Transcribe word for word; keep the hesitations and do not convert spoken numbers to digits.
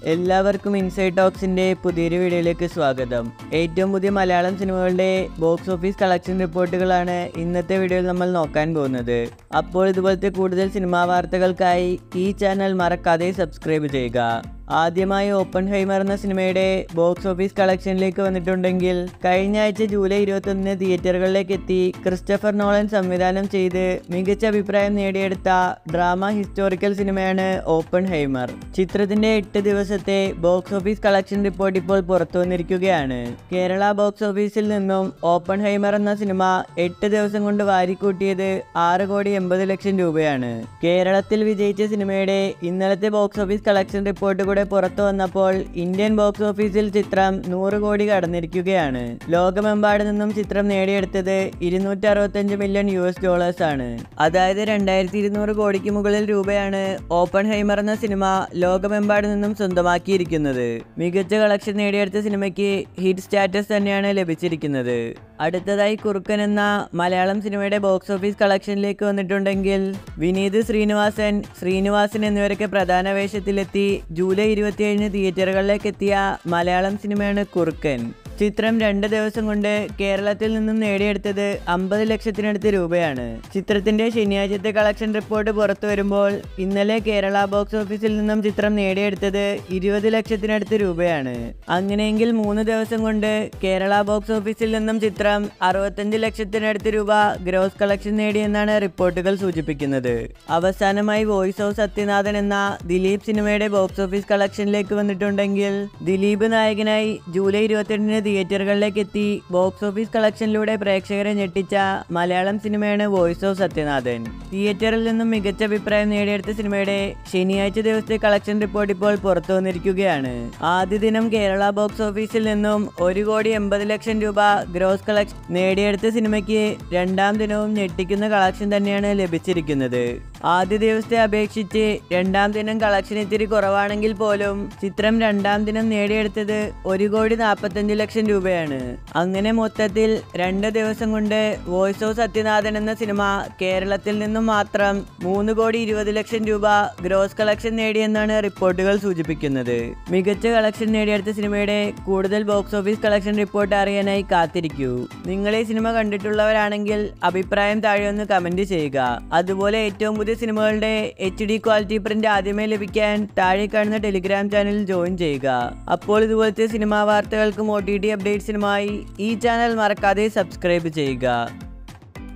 എല്ലാവർക്കും ഇൻസൈഡ് ടോക്സിന്റെ പുതിയൊരു വീഡിയോയിലേക്ക് സ്വാഗതം. ഏറ്റവും പുതിയ മലയാളം സിനിമകളുടെ ബോക്സ് ഓഫീസ് കളക്ഷൻ റിപ്പോർട്ടുകളാണ് ഇന്നത്തെ വീഡിയോയിൽ നമ്മൾ നോക്കാൻ പോകുന്നത്. അപ്പോൾ ഇതുപോലത്തെ കൂടുതൽ സിനിമാ വാർത്തകൾക്കായി ഈ ചാനൽ മറക്കാതെ സബ്സ്ക്രൈബ് ചെയ്യുക. ആദ്യമായി ഓപ്പൺഹൈമർ എന്ന സിനിമയുടെ ബോക്സ് ഓഫീസ് കളക്ഷനിലേക്ക് വന്നിട്ടുണ്ടെങ്കിൽ കഴിഞ്ഞ ആഴ്ച ജൂലൈ ഇരുപത്തൊന്നിന് തിയേറ്ററുകളിലേക്ക് എത്തി ക്രിസ്റ്റഫർ നോളൻ സംവിധാനം ചെയ്ത് മികച്ച അഭിപ്രായം നേടിയെടുത്ത ഡ്രാമ ഹിസ്റ്റോറിക്കൽ സിനിമയാണ് ഓപ്പൺഹൈമർ. ചിത്രത്തിന്റെ എട്ട് ദിവസത്തെ ബോക്സ് ഓഫീസ് കളക്ഷൻ റിപ്പോർട്ട് ഇപ്പോൾ പുറത്തു വന്നിരിക്കുകയാണ്. കേരള ബോക്സ് ഓഫീസിൽ നിന്നും ഓപ്പൺഹൈമർ എന്ന സിനിമ എട്ട് ദിവസം കൊണ്ട് വാരിക്കൂട്ടിയത് ആറ് കോടി എൺപത് ലക്ഷം രൂപയാണ്. കേരളത്തിൽ വിജയിച്ച സിനിമയുടെ ഇന്നലത്തെ ബോക്സ് ഓഫീസ് കളക്ഷൻ റിപ്പോർട്ട് കൂടെ പുറത്തു വന്നപ്പോൾ ഇന്ത്യൻ ബോക്സ് ഓഫീസിൽ ചിത്രം നൂറ് കോടി കടന്നിരിക്കുകയാണ്. ലോകമെമ്പാട് നിന്നും ചിത്രം നേടിയെടുത്തത് ഇരുന്നൂറ്റി അറുപത്തഞ്ച് മില്യൺ യു എസ് ഡോളേഴ്സ് ആണ്. അതായത് രണ്ടായിരത്തി ഇരുന്നൂറ് കോടിക്ക് മുകളിൽ രൂപയാണ് ഓപ്പൺഹൈമർ എന്ന സിനിമ ലോകമെമ്പാട് നിന്നും സ്വന്തമാക്കിയിരിക്കുന്നത്. മികച്ച കളക്ഷൻ നേടിയെടുത്ത സിനിമയ്ക്ക് ഹിറ്റ് സ്റ്റാറ്റസ് തന്നെയാണ് ലഭിച്ചിരിക്കുന്നത്. അടുത്തതായി കുറുക്കൻ എന്ന മലയാളം സിനിമയുടെ ബോക്സ് ഓഫീസ് കളക്ഷനിലേക്ക് വന്നിട്ടുണ്ടെങ്കിൽ വിനീത് ശ്രീനിവാസൻ ശ്രീനിവാസൻ എന്നിവരൊക്കെ പ്രധാന വേഷത്തിലെത്തി ജൂലൈ ഇരുപത്തിയേഴിന് തിയേറ്ററുകളിലേക്ക് എത്തിയ മലയാളം സിനിമയാണ് കുറുക്കൻ. ചിത്രം രണ്ട് ദിവസം കൊണ്ട് കേരളത്തിൽ നിന്നും നേടിയെടുത്തത് അമ്പത് ലക്ഷത്തിനടുത്ത് രൂപയാണ്. ചിത്രത്തിന്റെ ശനിയാഴ്ചത്തെ കളക്ഷൻ റിപ്പോർട്ട് പുറത്തു വരുമ്പോൾ ഇന്നലെ കേരള ബോക്സ് ഓഫീസിൽ നിന്നും ചിത്രം നേടിയെടുത്തത് ഇരുപത് ലക്ഷത്തിനടുത്ത് രൂപയാണ്. അങ്ങനെയെങ്കിൽ മൂന്ന് ദിവസം കൊണ്ട് കേരള ബോക്സ് ഓഫീസിൽ നിന്നും ചിത്രം അറുപത്തഞ്ച് ലക്ഷത്തിനടുത്ത് രൂപ ഗ്രോസ് കളക്ഷൻ നേടിയെന്നാണ് റിപ്പോർട്ടുകൾ സൂചിപ്പിക്കുന്നത്. അവസാനമായി വോയിസ് ഓഫ് സത്യനാഥൻ എന്ന ദിലീപ് സിനിമയുടെ ബോക്സ് ഓഫീസ് കളക്ഷനിലേക്ക് വന്നിട്ടുണ്ടെങ്കിൽ ദിലീപ് നായകനായി ജൂലൈ ഇരുപത്തിരണ്ടിന് തിയേറ്ററുകളിലേക്ക് എത്തി ബോക്സ് ഓഫീസ് കളക്ഷനിലൂടെ പ്രേക്ഷകരെ ഞെട്ടിച്ച മലയാളം സിനിമയാണ് വോയിസ് ഓഫ് സത്യനാഥൻ. തിയേറ്ററിൽ നിന്നും മികച്ച അഭിപ്രായം നേടിയെടുത്ത സിനിമയുടെ ശനിയാഴ്ച ദിവസത്തെ കളക്ഷൻ റിപ്പോർട്ട് ഇപ്പോൾ പുറത്തു വന്നിരിക്കുകയാണ്. ആദ്യ ദിനം കേരള ബോക്സ് ഓഫീസിൽ നിന്നും ഒരു കോടി എൺപത് ലക്ഷം രൂപ ഗ്രോസ് കളക്ഷൻ നേടിയെടുത്ത സിനിമയ്ക്ക് രണ്ടാം ദിനവും ഞെട്ടിക്കുന്ന കളക്ഷൻ തന്നെയാണ് ലഭിച്ചിരിക്കുന്നത്. ആദ്യ ദിവസത്തെ അപേക്ഷിച്ച് രണ്ടാം ദിനം കളക്ഷൻ ഇത്തിരി കുറവാണെങ്കിൽ പോലും ചിത്രം രണ്ടാം ദിനം നേടിയെടുത്തത് ഒരു കോടി നാൽപ്പത്തഞ്ച് ലക്ഷം രൂപയാണ്. അങ്ങനെ മൊത്തത്തിൽ രണ്ട് ദിവസം കൊണ്ട് വോയിസ് ഓഫ് സത്യനാഥൻ എന്ന സിനിമ കേരളത്തിൽ നിന്നും മാത്രം മൂന്ന് കോടി ഇരുപത് ലക്ഷം രൂപ ഗ്രോസ് കളക്ഷൻ നേടിയെന്നാണ് റിപ്പോർട്ടുകൾ സൂചിപ്പിക്കുന്നത്. മികച്ച കളക്ഷൻ നേടിയെടുത്ത സിനിമയുടെ കൂടുതൽ ബോക്സ് ഓഫീസ് കളക്ഷൻ റിപ്പോർട്ട് അറിയാനായി കാത്തിരിക്കൂ. നിങ്ങൾ ഈ സിനിമ കണ്ടിട്ടുള്ളവരാണെങ്കിൽ അഭിപ്രായം താഴെ ഒന്ന് കമന്റ് ചെയ്യുക. അതുപോലെ ഏറ്റവും പുതിയ സിനിമകളുടെ എച്ച് ഡി ക്വാളിറ്റി പ്രിന്റ് ആദ്യമേ ലഭിക്കാൻ താഴെ കാണുന്ന ടെലിഗ്രാം ചാനലിൽ ജോയിൻ ചെയ്യുക. അപ്പോൾ ഇതുപോലത്തെ സിനിമാ വാർത്തകൾക്കും ഒ ടി ടി അപ്ഡേറ്റ്സിനുമായി ഈ ചാനൽ മറക്കാതെ സബ്സ്ക്രൈബ് ചെയ്യുക.